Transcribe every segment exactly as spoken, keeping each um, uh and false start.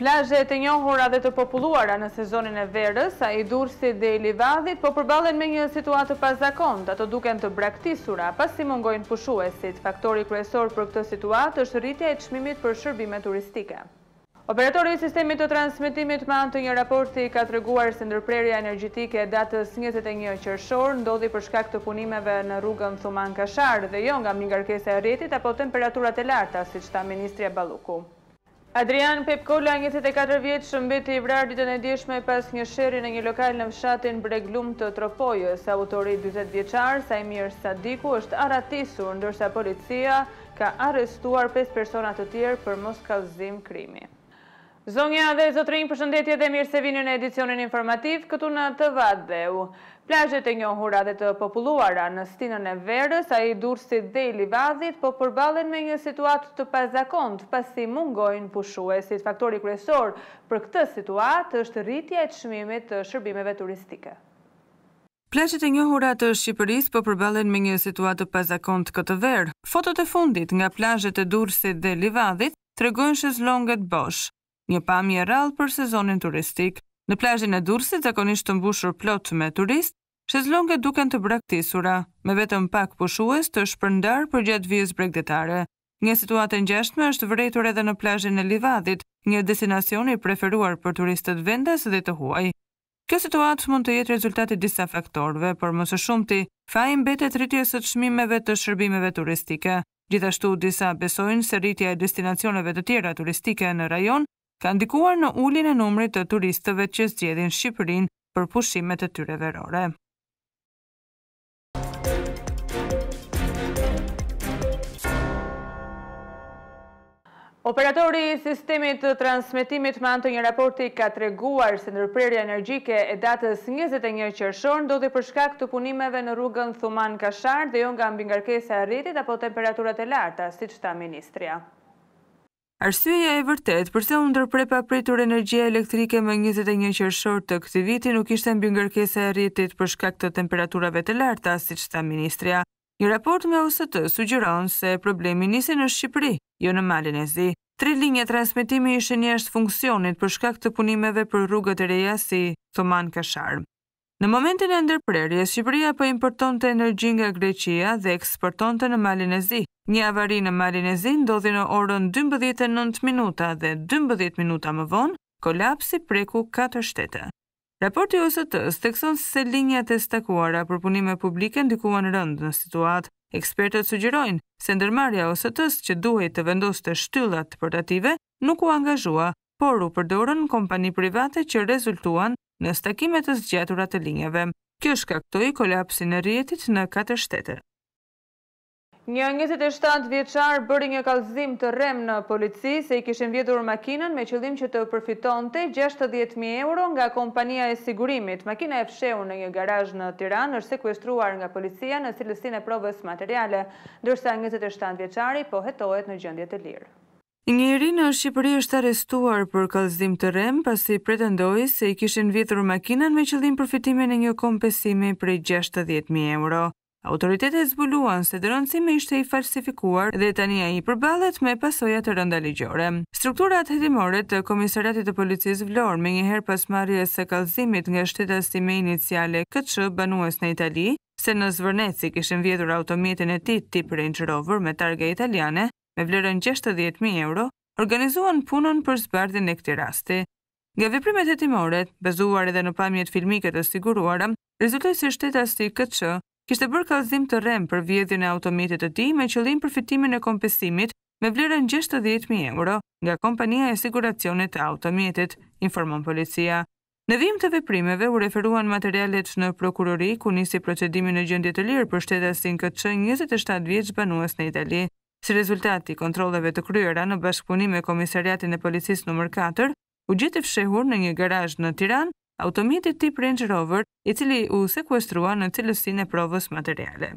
Plazhet e njohura dhe të populluara në sezonin e verës, ai Durrësit dhe i Livadhit, po përballen me një situatë pazakont, ato duken të braktisura, pasi mungojnë pushuesit. Faktori kryesor për këtë situatë është rritja e çmimit për shërbime turistike. Operatori i sistemit të transmetimit me anë të një raporti ka treguar se ndërprerja energjetike e datës njëzet e një qershor ndodhi për shkak të punimeve në rrugën Thuman Kashar dhe jo nga ngarkesa e rrjetit apo temperaturat e larta, siç tha ministri Balluku. Adrian Pepkola, njëzet e katër vjeç, mbeti i vrarë ditën e djeshme pas një sherrje në një lokal në fshatin Breglum të Tropojës. Autori dyzet vjeçar, Sajmir Sadiku, është arratisur, ndërsa policia ka arrestuar pesë persona të tjerë për moskallëzim krimi. Zonja dhe zotrinj, përshëndetje dhe mirë se vini në edicionin informativ, këtu në T V A Dheu. Plazhet e njohura dhe të populluara në stinën e verës, ai Durrësit dhe i Livadhit, po përballen me një situatë të pazakont, pasi mungojnë pushuesit. Faktori kryesor për këtë situatë është rritja e çmimit të shërbimeve turistike. Plazhet e njohura të Shqipërisë po përballen me një situatë të pazakont këtë verë. Fotot e fundit nga plazhet e Durrësit dhe Livadhit tregojnë shezlonget bosh, një pamje rrallë për sezonin turistik. Në plazhin e Durrësit zakonisht të mbushur plot me turistë, shezlonget duken të braktisura, me vetëm pak pushues të shpërndar përgjatë vijës bregdetare. Një situatë e ngjashme është vërejtur edhe në plazhin e Livadhit, një destinacion i preferuar për turistët vendas dhe të huaj. Kjo situatë mund të jetë rezultati disa faktorëve, por më së shumti, faji mbetet rritjes së çmimeve të shërbimeve turistike. Gjithashtu disa besojnë se rritja e destinacioneve të tjera turistike në rajon ka ndikuar në uljen e numrit të turistëve që zgjedhin Shqipërinë për pushimet e tyre verore. Operatori i sistemit të transmetimit me anë të një raporti ka treguar se ndërprerja energjike e datës njëzet e një qershor ndodhi për shkak të punimeve në rrugën Thuman Kashar dhe jo nga mbingarkesa e rrjetit apo temperaturat e larta, siç tha ministria. Arsyeja e vërtet përse u ndërpre papritur energjia elektrike më njëzet e një qershor të këtij viti nuk ishte mbi ngarkesa e rrjetit për shkak të temperaturave të larta, siç tha ministria. Një raport nga U S T sugjeron se problemi nisi në Shqipëri, jo në Malin e Zi. Tre linja transmetimi ishin jashtë funksionit për shkak të punimeve për rrugët e reja si Thuman Kashar. Në momentin e ndërprerjes, Shqipëria po importonte energji nga Greqia dhe eksportonte në Malin e Zi. Një avari në Malin e Zi ndodhi në orën dymbëdhjetë e nëntë minuta dhe dymbëdhjetë minuta më vonë, kolapsi preku katër shtete. Raporti U S T-s thekson se linjat e stakuara për punime publike ndikuan rënd në situatë. Ekspertët sugjerojnë se ndërmarrja U S T-s që duhej të vendoste shtyllat portative nuk u angazhua, por u përdorën kompani private që rezultuan në stakime të zgjatura të linjave. Kjo shkaktoi kolapsin e rrjetit në katër shtete. Një njëzet e shtatë vjeçar bëri një kallëzim të rrem në polici se i kishin vjedhur makinën me qëllim që të përfitonte gjashtëdhjetë mijë euro nga kompania e sigurimit. Makina e fshehur në një garazh në Tiranë është sekuestruar nga policia në cilësinë e provës materiale, ndërsa njëzet e shtatë vjeçari po hetohet në gjendje të lirë. Njëri në Shqipëri është arrestuar për kallëzim të rrem pasi pretendoi se i kishin vjedhur makinën me qëllim përfitimin e një kompensimi prej gjashtëdhjetë mijë euro. Autoritetet zbuluan se dëronësimi ishte i falsifikuar dhe tani ai përballet me pasoja të rënda ligjore. Strukturat hetimore të Komisariatit të Policisë Vlorë, menjëherë pas marrjes së kallëzimit nga shtetësi me iniciale K Ç banues në Itali, se në Zvërneci kishin vjedhur automjetin e tij tip Range Rover me targa italiane me vlerën gjashtëdhjetë mijë euro, organizuan punën për zbardhjen e këtij rasti. Nga veprimet hetimore, bazuar edhe në pamjet filmike të siguruara, rezultoi se shtetësi K Ç kishte bërë kallëzim të rrem për vjedhjen e automjetit të tij me qëllim përfitimin e kompensimit me vlerën gjashtëdhjetë mijë euro nga kompania e siguracionit të automjetit, informon policia. Në vijim të veprimeve u referuan materialet në prokurori ku nisi procedimi në gjendje të lirë për shtetasin K Ç njëzet e shtatë vjeç banues në Itali. Si rezultat i kontrolleve të kryera në bashkëpunim me Komisariatin e Policisë numër katër, u gjet i fshehur në një garazh në Tiranë automjeti tip Range Rover, i cili u sekuestrua në cilësinë e provës materiale.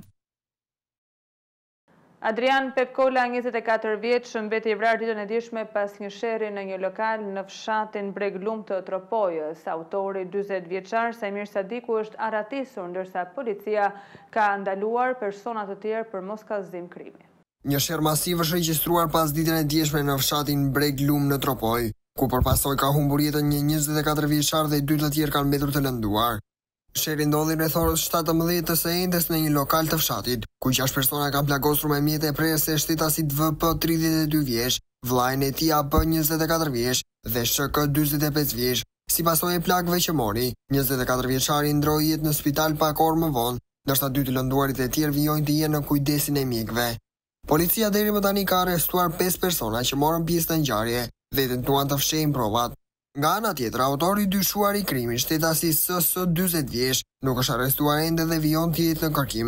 Adrian Pepkola, njëzet e katër vjeç, mbeti i vrarë ditën e djeshme pas një sherrje në një lokal në fshatin Breglum të Tropojës. Autori dyzet vjeçar Sajmir Sadiku është arratisur, ndërsa policia ka ndaluar persona të tjerë për moskallëzim krimi. Një sherr masiv është regjistruar pas ditën e djeshme në fshatin Breglum në Tropojë. ku përpasoj ka humbur jetën një njëzet e katër vjeçar dhe dy të tjerë kanë mbetur të lënduar. Sheri ndodhi rreth orës shtatëmbëdhjetë të së endes në një lokal të fshatit, ku gjashtë persona kanë plagosur me mjete e prerëse e shtetasit V P tridhjetë e dy vjeç, vllajën e tij A B njëzet e katër vjeç dhe Sh K dyzet e pesë vjeç. Si pasojë e plagëve që mori, njëzet e katër vjeçari ndroi jetë në spital pak orë më vonë, ndërsa dy të lënduarit e tjerë vijojnë të jenë në kujdesin e mjekëve. Policia deri më tani ka arrestuar pesë persona që morën pjesë në ngjarje dhe tentuan të fshehin provat. Nga ana tjetër, autori i dyshuar i krimit, shtetasi S S dyzet vjeç, nuk është arrestuar ende dhe vijon të jetë në kërkim.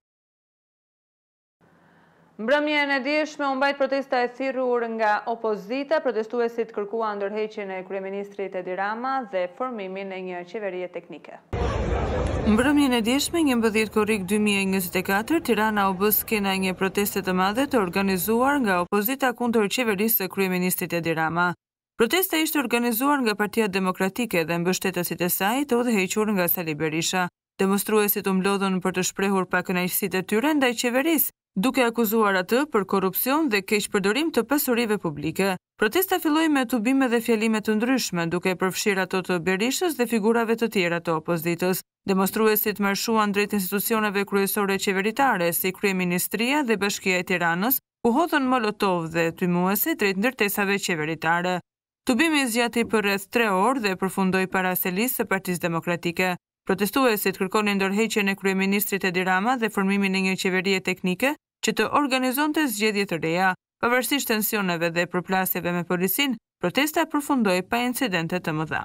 Mbrëmjen e dieshme u mbajt protesta e thirrur nga opozita, protestuesit kërkuan ndërheqjen e kryeministrit Edi Rama dhe formimin e një qeverie teknike. Mbrëmjen e dieshme, njëmbëdhjetë korrik dy mijë e njëzet e katër, Tirana u bë skena e një proteste të madhe të organizuar nga opozita kundër qeverisë së kryeministrit Edi Rama. Protesta ishte organizuar nga Partia Demokratike dhe mbështetësit e saj të udhëhequr nga Sali Berisha. Demonstruesit u mblodhën për të shprehur pakënaqësitë e tyre ndaj qeverisë, duke akuzuar atë për korrupsion dhe keqpërdorim të pasurive publike. Protesta filloi me tubime dhe fjalime të ndryshme, duke përfshirë ato të Berishës dhe figurave të tjera të opozitës. Demonstruesit marshuan drejt institucioneve kryesore qeveritare, si Kryeministria dhe Bashkia e Tiranës, ku hodhën molotov dhe tymuese drejt ndërtesave qeveritare. Tubimi zgjati për rreth tre orë dhe përfundoi para selisë së Partisë Demokratike. Protestuesit kërkonin ndërheqjen e kryeministrit Edi Rama dhe formimin e një qeverie teknike që të organizonte zgjedhje të reja. Pavarësisht tensioneve dhe përplasjeve me policinë, protesta përfundoi pa incidente të mëdha.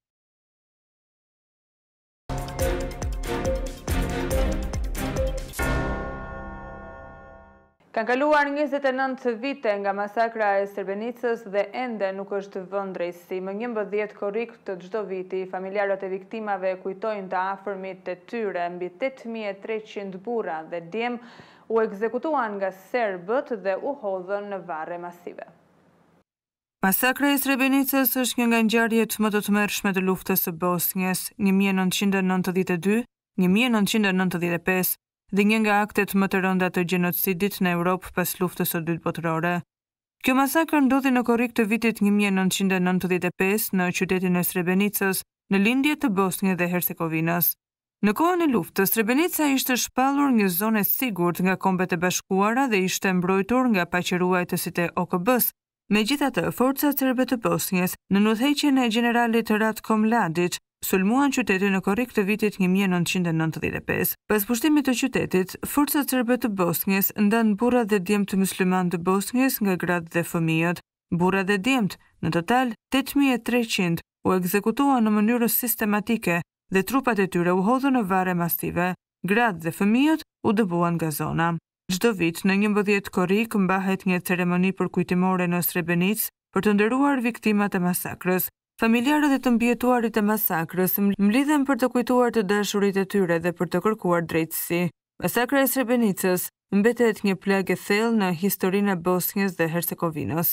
Kanë kaluar njëzet e nëntë vite nga masakra e Srebrenicës dhe ende nuk është vënë drejtësi. Më njëmbëdhjetë korrik të çdo viti, familjarët e viktimave kujtojnë të afërmit e tyre. Mbi tetë mijë e treqind burra dhe djem u ekzekutuan nga serbët dhe u hodhën në varre masive. Masakra e Srebrenicës është një nga ngjarjet më të tmerrshme të luftës së Bosnjës, një mijë e nëntëqind e nëntëdhjetë e dy - një mijë e nëntëqind e nëntëdhjetë e pesë. Dhe një nga aktet më të rënda të gjenocidit në Europë pas luftës së dytë botërore. Kjo masakër ndodhi në korrik të vitit një mijë e nëntëqind e nëntëdhjetë e pesë në qytetin e Srebrenicës, në lindje të Bosnjës dhe Hercegovinës. Në kohën e luftës, Srebrenica ishte shpallur një zonë e sigurt nga Kombet e Bashkuara dhe ishte mbrojtur nga paqëruajtësit e O K B-s. Megjithatë, forcat serbe të Bosnjës, në udhëheqjen e generalit Ratko Mladić, sulmuan qytetin në korrik të vitit një mijë e nëntëqind e nëntëdhjetë e pesë. Pas pushtimit të qytetit, forcat serbe të Bosnjës ndanë burrat dhe djemt të musliman të Bosnjës nga gratë dhe fëmijët. Burrat dhe djemt, në total tetë mijë e treqind, u ekzekutuan në mënyrë sistematike dhe trupat e tyre u hodhën në varre masive. Gratë dhe fëmijët u dëbuan nga zona. Çdo vit në njëmbëdhjetë korrik mbahet një ceremoni përkujtimore në Srebrenicë për të nderuar viktimat e masakrës. Familjarët e të mbijetuarit e masakrës mblidhen për të kujtuar të dashurit e tyre dhe për të kërkuar drejtësi. Masakra e Srebrenicës mbetet një plagë e thellë në historinë e Bosnjës dhe Hercegovinës.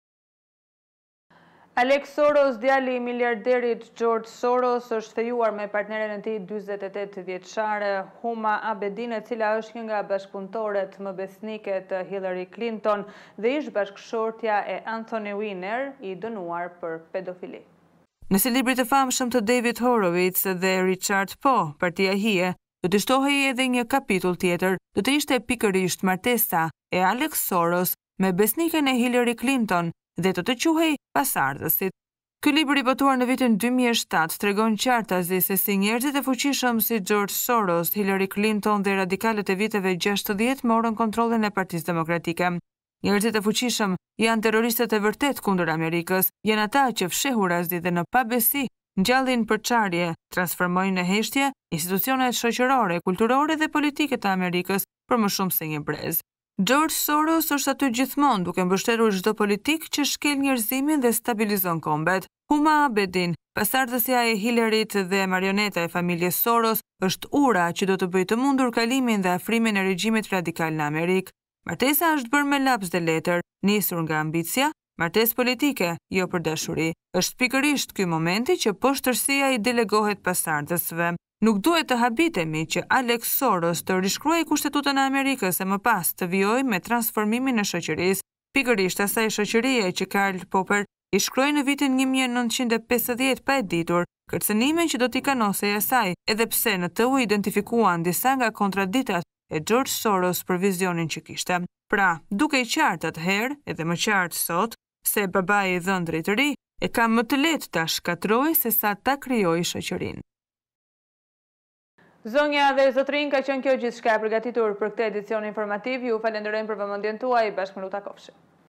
Alex Soros, djali i miliarderit George Soros, është fejuar me partneren e tij dyzet e tetë vjeçare Huma Abedin, e cila është një nga bashkëpunëtorët më besnike të Hillary Clinton dhe ish bashkëshortja e Anthony Weiner, i dënuar për pedofili. Nëse librit të famshëm të David Horowitz dhe Richard Poe, Partia hije, do të shtohej edhe një kapitull tjetër, do të ishte pikërisht martesa e Alex Soros me besniken e Hillary Clinton dhe të të quhej pasardhësit. Ky libër i botuar në vitin dy mijë e shtatë tregon qartazi se si njerëzit e fuqishëm si George Soros, Hillary Clinton dhe radikalët e viteve gjashtëdhjetë morën kontrollin e Partisë Demokratike. Njerëzit e fuqishëm janë terroristët e vërtet kundër Amerikës, janë ata që fshehurazi dhe në pabesi ngjallin përçarje, transformojnë në heshtje institucionet shoqërore, kulturore dhe politike të Amerikës për më shumë se një brez. George Soros është aty gjithmonë duke mbështetur çdo politik që shkel njerëzimin dhe stabilizon kombet. Huma Abedin, pasardhësja e Hillaryt dhe marioneta e familjes Soros, është ura që do të bëjë të mundur kalimin dhe afrimin e regjimit radikal në Amerikë. Martesa është bërë me laps dhe letër, nisur nga ambicia, martesë politike, jo për dashuri. Është pikërisht ky momenti që poshtërsia i delegohet pasardhësve. Nuk duhet të habitemi që Alex Soros të rishkruaj Kushtetutën e Amerikës e më pas të vijojë me transformimin e shoqërisë, pikërisht asaj shoqërie që Karl Popper i shkroi në vitin një mijë e nëntëqind e pesëdhjetë pa e ditur kërcënime që do t'i kanosej asaj, edhe pse në të u identifikuan disa nga kontraditat e George Soros për vizionin që kishte. Pra, duke i qartë atëherë, edhe më qartë sot, se babai i dhëndrit të ri e ka më të lehtë ta shkatrojë se sa ta krijojë shoqërinë. Zonja dhe zotrin, ka qenë kjo gjithçka e përgatitur për këtë edicion informativ. Ju falenderojmë për vëmendjen tuaj. Bashkë me Luta Kofshi.